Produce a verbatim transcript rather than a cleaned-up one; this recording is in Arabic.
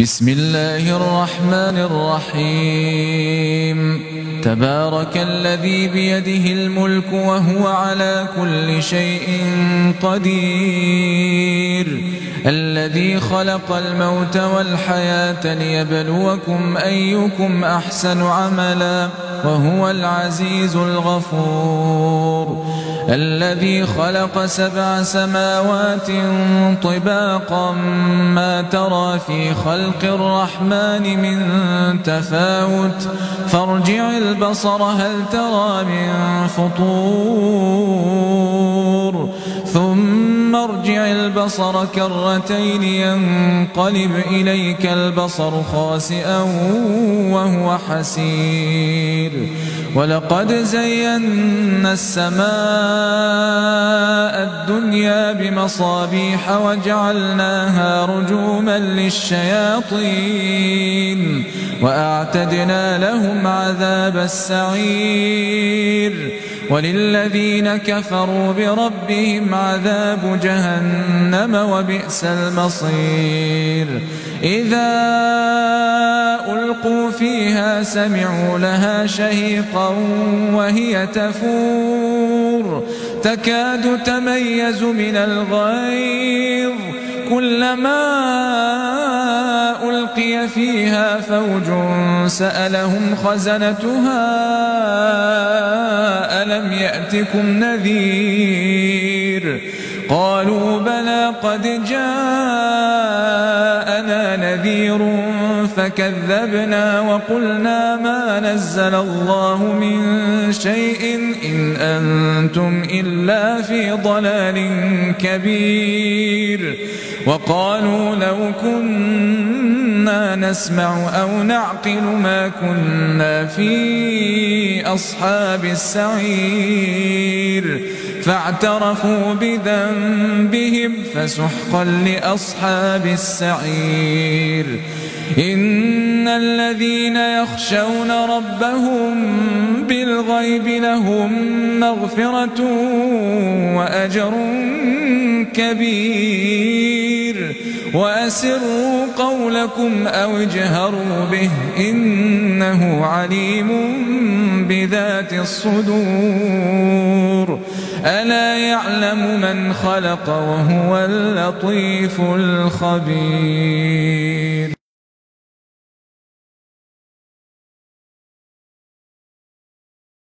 بسم الله الرحمن الرحيم تبارك الذي بيده الملك وهو على كل شيء قدير الذي خلق الموت والحياة ليبلوكم أيكم أحسن عملا وهو العزيز الغفور الذي خلق سبع سماوات طباقا ما ترى في خلق الرحمن من تفاوت فارجع البصر هل ترى من فطور ثم ارجع البصر كرتين ينقلب إليك البصر خاسئا وهو حسير ولقد زينا السماء الدنيا بمصابيح وجعلناها رجوما للشياطين وأعتدنا لهم عذاب السعير وللذين كفروا بربهم عذاب جهنم وبئس المصير إذا ألقوا فيها سمعوا لها شهيقا وهي تفور تكاد تميز من الغيظ كلما ألقي فيها فوج سألهم خزنتها ألم يأتكم نذير قالوا بلى قد جاءنا نذير فكذبنا وقلنا ما نزل الله من شيء إن أنتم إلا في ضلال كبير وقالوا لو كنا نسمع أو نعقل ما كنا في أصحاب السعير فاعترفوا بذنبهم فسحقا لأصحاب السعير إن الذين يخشون ربهم بالغيب لهم مغفرة وأجر كبير وأسروا قولكم أو اجهروا به إنه عليم بذات الصدور ألا يعلم من خلق وهو اللطيف الخبير.